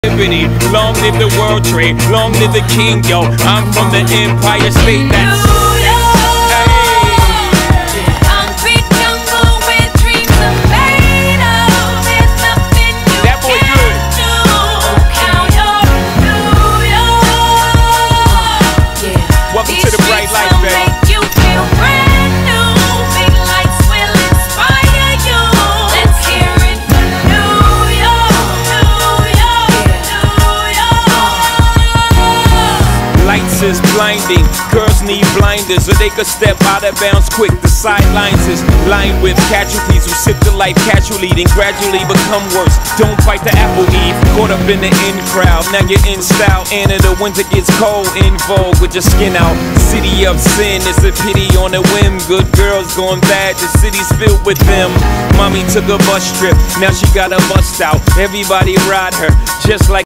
Liberty, long live the World Trade, long live the King, yo. I'm from the Empire State, that's is blinding. Girls need blinders or they could step out of bounds quick. The sidelines is lined with casualties who sip the life casually, then gradually become worse. Don't fight the apple eve, caught up in the in crowd. Now you're in style, and the winter gets cold. In vogue with your skin out. City of sin, it's a pity on a whim. Good girls going bad, the city's filled with them. Mommy took a bus trip, now she got a bust out. Everybody ride her, just like